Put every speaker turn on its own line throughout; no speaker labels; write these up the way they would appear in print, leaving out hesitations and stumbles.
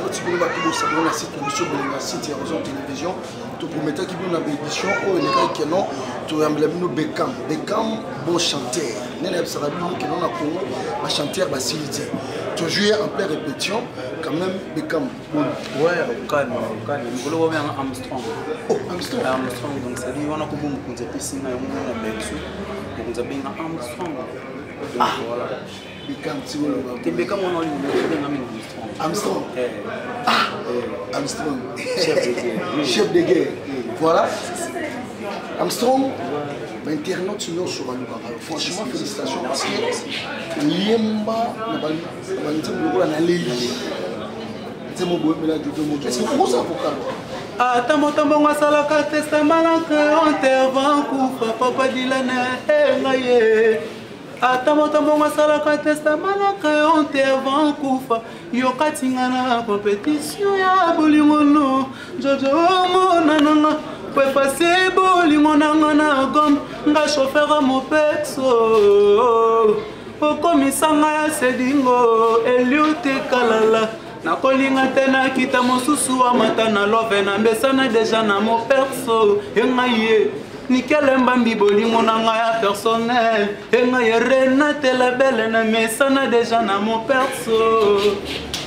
tu peux nous savoir la site de la site Horizon Télévision. Tu promets qu'il y a une édition où il y a un nom, tu as un Beckham. Beckham, bon chanteur. Nous avons un chanteur facilité. Tu joues en pleine répétition, quand même Beckham.
Ouais, au calme. Je voulais voir Armstrong.
Oh, Armstrong.
Armstrong, donc c'est lui, on a beaucoup de piscines, on a Belgique. Donc, on a bien Armstrong.
Ah, voilà. Beckham, tu vois le
Beckham, on a eu
Armstrong. Ah, Armstrong.
Chef de guerre.
Voilà. Armstrong, l'internaute sur le franchement, félicitations parce que Niemba, c'est mon beau mélange de mots. Est-ce que vous ça pour ça?
Tambo masalaka testament en terre Vancouver, papa Dylan ngaye. Tambo masalaka testament en terre Vancouver, yo katingana compétition ya bolingono, Jojo monana. Peut passer bolingonanga na gom, nga chauffeur à mon pexo. O komisanga ya sedingo, Eliute Kalala. Na kolinga tena kita mosusu wa mata na love na mbesana deja na mo perso. Engaye, Nickel mbambi bolingo na nga ya personnel. Engaye Renate la belle na mesana deja na mo perso.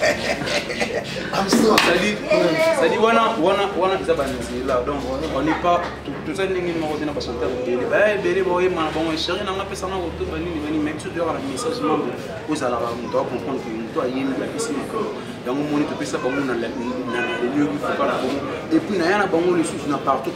Ça dit, voilà, là. Donc, on n'est pas tout ça, on n'a pas chanté avec Bélé, bon, chérie, on a fait ça, on a fait même si tu as un message, vous allez comprendre que toi, il y a une piscine. Donc, on monite tout ça, on a les lieux qui font pas la bombe. Et puis, il y a un bon les sous, partout,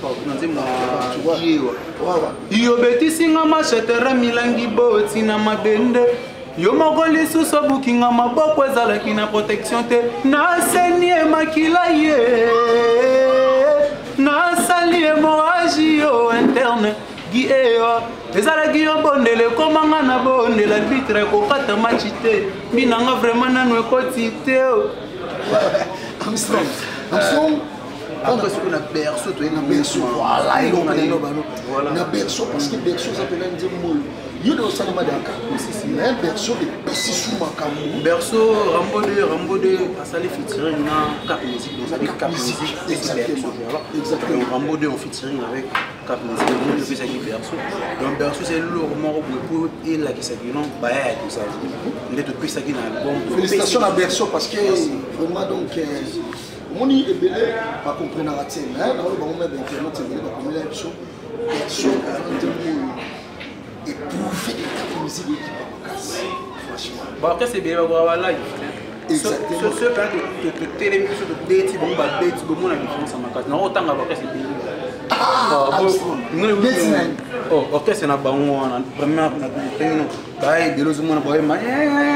Yo beti singa machetera milangi boti na mabende. Yo mogoli suso bukinga maboko ezalaki na protection te. Na senie makila ye. Na sali hémorragie yo interne. Guieo. Ezalaki yo bondele komanga na bondela arbitre kokata match te. Binanga vraiment nanu ekoti te.
Armstrong. Après, ce qu'on a berceau, tu es un berceau. Voilà, il y a un berceau parce que berceau, ça peut être un mot. Il y a un salama d'Aka. Il y a un berceau de Pessi Soumakamou.
Berceau, Rambo de Asali featuring na Cap Music. Donc, avec Cap Music, exactement. Donc, Rambo de on featuring avec Cap Music. Donc, on fait ça qui berceau. Donc, berceau, c'est le roman pour et là qui s'agit non, bah, tout ça. On est depuis ça qui dans l'album.
Félicitations à berceau parce que vraiment donc. Moni est belé, pas comprendre la tienne. Hein, dans le bon moment d'internet, c'est belé, pas comprendre la chose. Berceau, et pour faire des musique qui pas casse. Franchement.
Bon après c'est bien avoir live. Exactement. Ce que tu télévision de déti bon bah déti bon on a différence en macasse. Non autant après c'est bien. Oh ok c'est na bango on a vraiment na termino. Bah de l'autre monde boy ma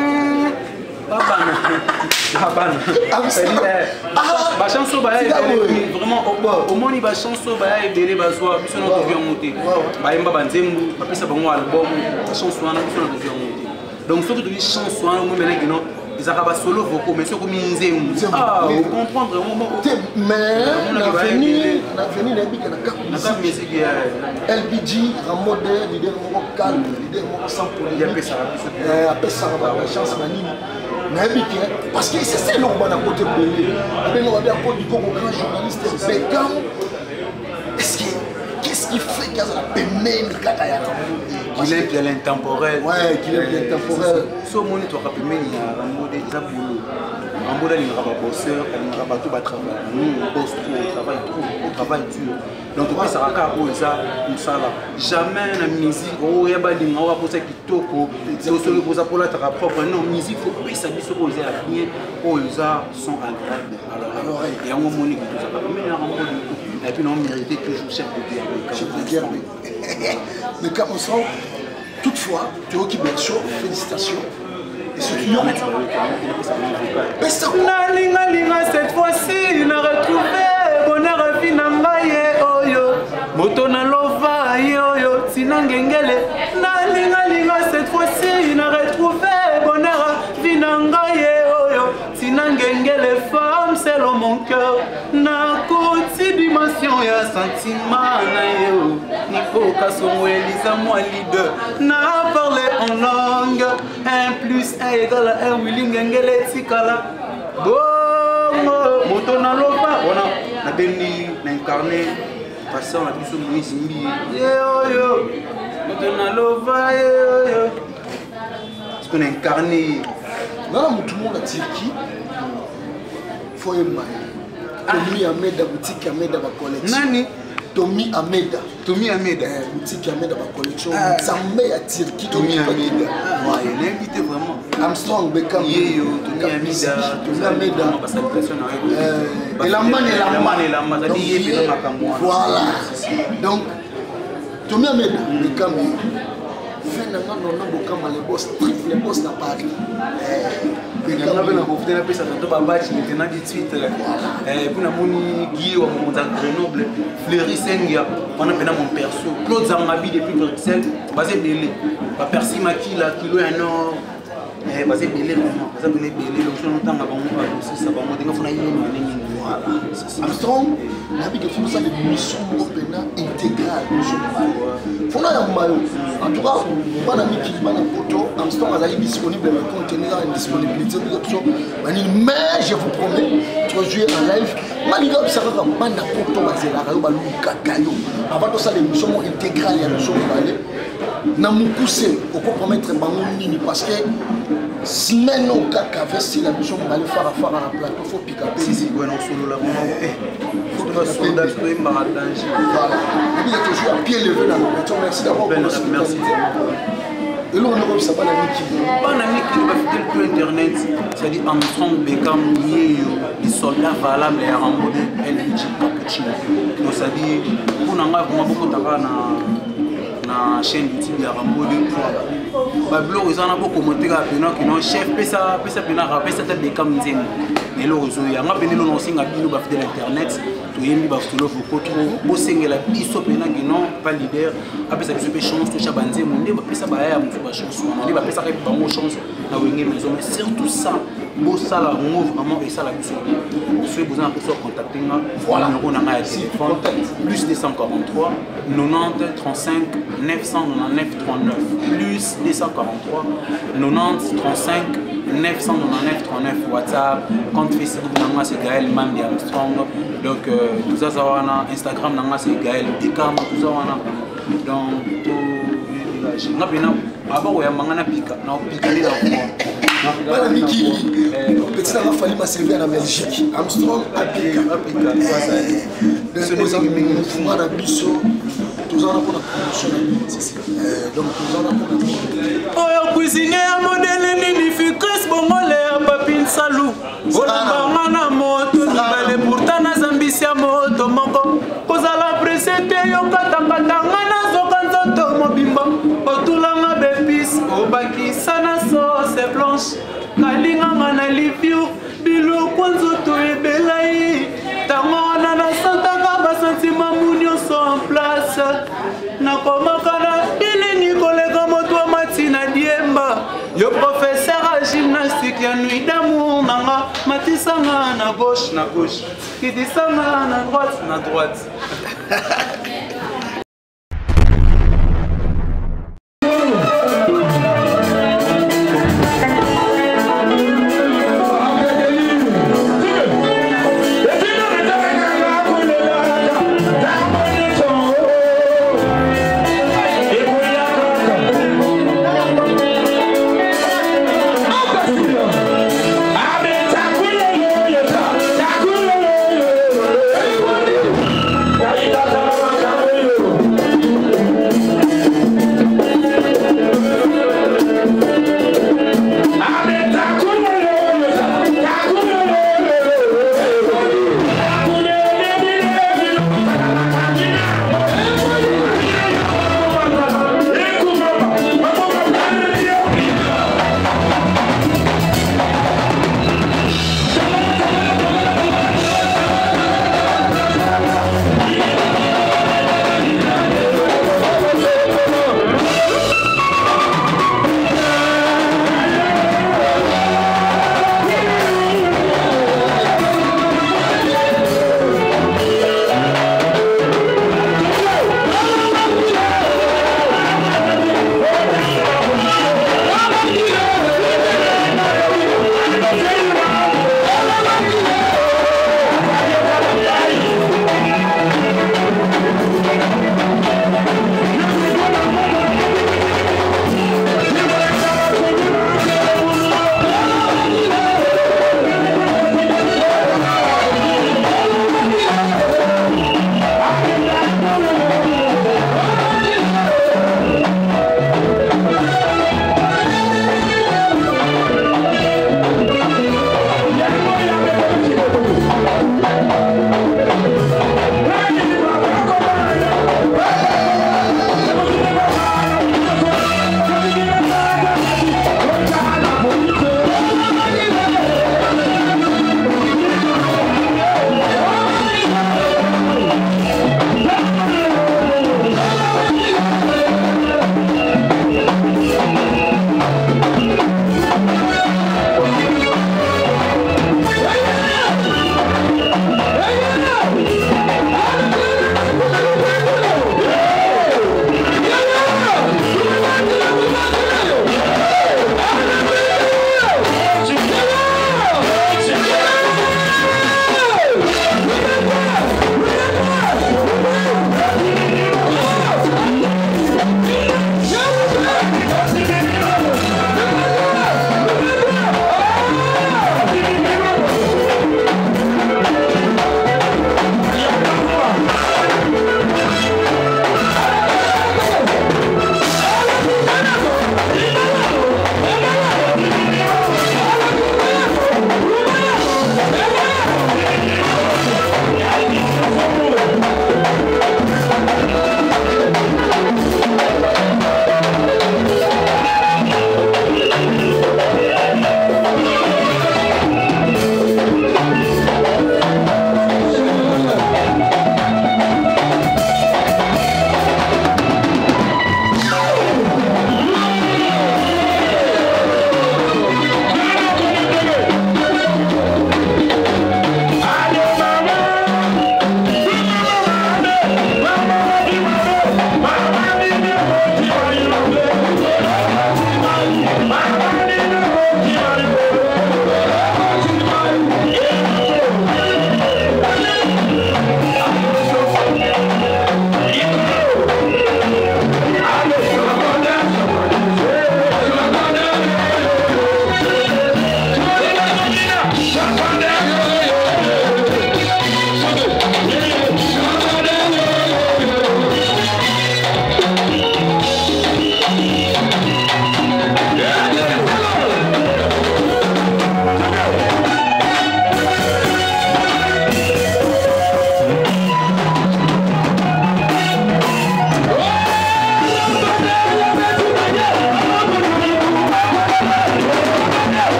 ba chanson ba vraiment au moins il ba chanson ba belé ba soir biso na devient monter ba yemba ba nzembu ba pisa bango album chanson na biso na devient monter donc ce que tu dis chanson na moi maintenant non ils araba solo vocaux mais ce comme nzembu vous comprendre vraiment
mais l'avenir les big na cap
musique
LBG Ramode leader mo calme leader mo sans polémique après ça ba chance manini. Parce que c'est ça l'urbain à côté de lui. On va un du grand journaliste Beckham. Qu'est-ce qui fait qu'il y a
il est bien intemporel.
Ouais, qu'il est bien intemporel.
Ce monde est rapide, il y a un mot de boulot. Un mot il y a un bosseur, il y a un tout travail. Nous, on bosse trop, on travaille dur. Donc, depuis ça, jamais la musique, il y a des gens qui posent qui toko, c'est aussi le poser pour la propre. Non, la musique, il faut que ça puisse poser à bien, les sont agréables. Alors, il y a un moment qui tout ça. Et puis, on mérite toujours chef de guerre.
Mais quand on sent, toutefois, tu vois qui est chaud, félicitations. Et ce qui
cette fois-ci, on a retrouvé bonheur à Finambaye, Oyo, Motona Lova, Oyo, Sinangengele. Cette fois-ci, on a retrouvé bonheur à Finambaye, Oyo, Sinangengele. Femme, c'est mon cœur. Na côté dimension, y'a sentiment, Nayo. Nico Kasson, Elisa, moi leader. Na parlé en langue. 1 + 1 = 1, Willing Engele Tikala. bongo moto na loba on a béni incarné passant la biso Moïse Mbi yo moto na loba yo ce qu'on a incarné
dans tout le monde à Turquie faut aimer Tommy Ameda boutique Ameda ba collection
nani
Tommy Ameda boutique Ameda ba collection Zambé à Turquie
Tommy Ameda ouais il est invité vraiment
Armstrong Beckham
Tommy Ameda parce que personne
et la manne voilà donc Tommy Ameda Beckham fait na ngano na bokama les boss na Paris
Beckham na profiter na pesa to ba batch maintenant de suite pour na moni Guy wa monta Grenoble Fleury Sengia on a pena mon perso Claude Zangabi depuis Bruxelles basé belé ba Percy Makila kilo ya nord basé belé vraiment basé belé donc on tanga ba mo ba aussi ça ba mo dinga fona yini voilà
Armstrong na bi que faut ça les missions pena intégrale fona ya mayo en tout cas bana miki bana poto Armstrong azali disponible mais contenir une disponibilité de l'option mais je vous promets tu vas jouer en live maliga observer comme bana poto bazela kayo ba luka kayo avant tout ça les missions intégrales ya mission balé na mukuse on peut promettre bango nini parce que semaine au kaka vesti la mission balé fara na plateau faut piquer
si ouais non solo là faut que sondage to imba danger
voilà il est toujours à pied levé dans le merci d'avoir
merci
et là on a ça pas la
miki va faire le internet c'est-à-dire Armstrong Beckham Yeyo les soldats valables et Rambo LG Cappuccino donc ça dit pour nanga beaucoup taka na chaîne YouTube ya Rambo ba blog ils en a beaucoup commenté ka pena que non chef pesa pena rapesa ta Beckham nzembo mais lo zo ya ngapene lo no singa bino ba faire l'internet to yembi ba fulo ko trop bo sengela biso pena que non pas leader apesa biso pe chance to chaba nzembo nde ba pesa ba ya mutu ba chance nde ba pesa ka bango chance na wenge maison mais surtout ça bo sala ngo vraiment et ça la biso si vous avez besoin de contacter voilà on a un téléphone plus 243 90 35 999 39 plus 243 90 35 999 39 WhatsApp compte Facebook nanga c'est Gaël Mamdi Armstrong donc tout ça wana Instagram nanga c'est Gaël Beckham tout ça wana donc tout ngapena aba ko yamba ngana pika na pika ni
voilà Miki petit la fallu m'a servi en Belgique Armstrong apika donc nous avons fumé na biso tous en pour la promotion donc tous en pour
oyo cuisiner ya modèle nini efficace bongole ya papine salou olamba na moto nibale pourtant na zambisia moto moko kozala presete yo katakatanga na zoka nzoto mobimba otulanga bepis obakisa na sauce blanche kalinganga na liviu biloko nzoto ebelai ntango wana nasantaka basentima mu nyonso en place nakomaka na bilini koleka moto wa matina diemba yo professeur ya gymnastique ya nuit d'amour nanga matisanga na gauche kitisanga na droite